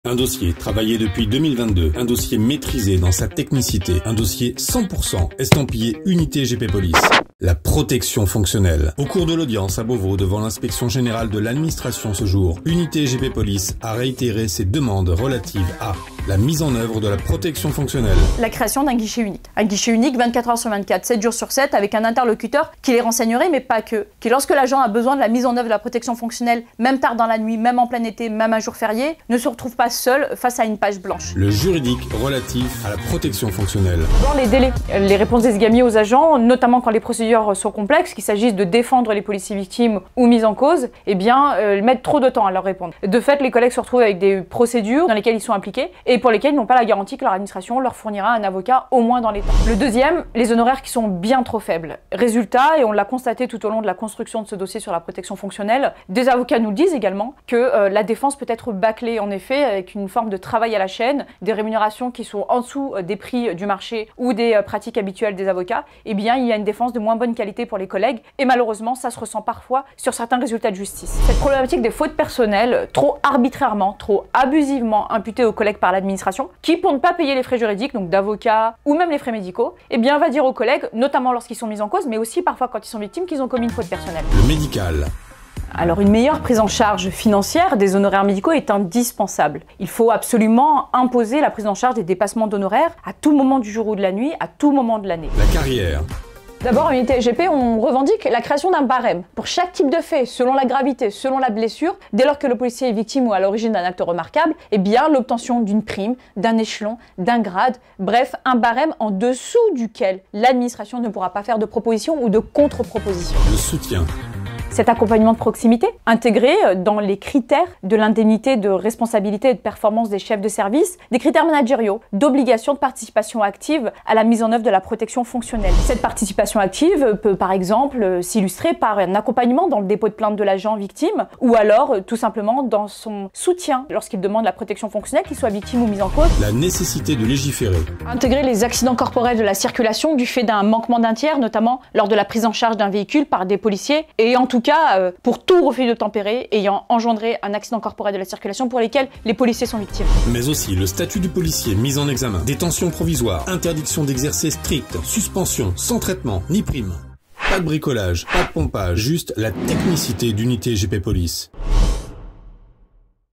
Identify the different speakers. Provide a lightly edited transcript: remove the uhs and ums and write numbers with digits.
Speaker 1: Un dossier travaillé depuis 2022, un dossier maîtrisé dans sa technicité, un dossier 100% estampillé Unité GP Police. La protection fonctionnelle. Au cours de l'audience à Beauvau devant l'inspection générale de l'administration ce jour, Unité GP Police a réitéré ses demandes relatives à la mise en œuvre de la protection fonctionnelle.
Speaker 2: La création d'un guichet unique. Un guichet unique 24 heures sur 24, 7 jours sur 7, avec un interlocuteur qui les renseignerait, mais pas que. Qui, lorsque l'agent a besoin de la mise en œuvre de la protection fonctionnelle, même tard dans la nuit, même en plein été, même un jour férié, ne se retrouve pas seul face à une page blanche.
Speaker 1: Le juridique relatif à la protection fonctionnelle.
Speaker 2: Dans les délais, les réponses des examinés aux agents, notamment quand les procédures sont complexes, qu'il s'agisse de défendre les policiers victimes ou mises en cause, mettent trop de temps à leur répondre. De fait, les collègues se retrouvent avec des procédures dans lesquelles ils sont impliqués et pour lesquelles ils n'ont pas la garantie que leur administration leur fournira un avocat au moins dans les temps. Le deuxième, les honoraires qui sont bien trop faibles. Résultat, et on l'a constaté tout au long de la construction de ce dossier sur la protection fonctionnelle, des avocats nous disent également que la défense peut être bâclée en effet avec une forme de travail à la chaîne, des rémunérations qui sont en dessous des prix du marché ou des pratiques habituelles des avocats. Eh bien, il y a une défense de moins bonne qualité pour les collègues et malheureusement, ça se ressent parfois sur certains résultats de justice. Cette problématique des fautes personnelles, trop arbitrairement, trop abusivement imputées aux collègues par l'administration, qui pour ne pas payer les frais juridiques, donc d'avocats ou même les frais médicaux, eh bien va dire aux collègues, notamment lorsqu'ils sont mis en cause, mais aussi parfois quand ils sont victimes, qu'ils ont commis une faute personnelle.
Speaker 1: Le médical.
Speaker 2: Alors une meilleure prise en charge financière des honoraires médicaux est indispensable. Il faut absolument imposer la prise en charge des dépassements d'honoraires à tout moment du jour ou de la nuit, à tout moment de l'année.
Speaker 1: La carrière.
Speaker 2: D'abord, à Unité GP, on revendique la création d'un barème pour chaque type de fait, selon la gravité, selon la blessure. Dès lors que le policier est victime ou à l'origine d'un acte remarquable, eh bien l'obtention d'une prime, d'un échelon, d'un grade, bref, un barème en dessous duquel l'administration ne pourra pas faire de proposition ou de contre-proposition.
Speaker 1: Le soutien.
Speaker 2: Cet accompagnement de proximité, intégré dans les critères de l'indemnité de responsabilité et de performance des chefs de service, des critères managériaux, d'obligation de participation active à la mise en œuvre de la protection fonctionnelle. Cette participation active peut par exemple s'illustrer par un accompagnement dans le dépôt de plainte de l'agent victime ou alors tout simplement dans son soutien lorsqu'il demande la protection fonctionnelle, qu'il soit victime ou mis en cause.
Speaker 1: La nécessité de légiférer.
Speaker 2: Intégrer les accidents corporels de la circulation du fait d'un manquement d'un tiers, notamment lors de la prise en charge d'un véhicule par des policiers et en tout cas pour tout refus de tempérer ayant engendré un accident corporel de la circulation pour lesquels les policiers sont victimes.
Speaker 1: Mais aussi le statut du policier mis en examen, détention provisoire, interdiction d'exercer stricte, suspension, sans traitement, ni prime. Pas de bricolage, pas de pompage, juste la technicité d'Unité GP Police.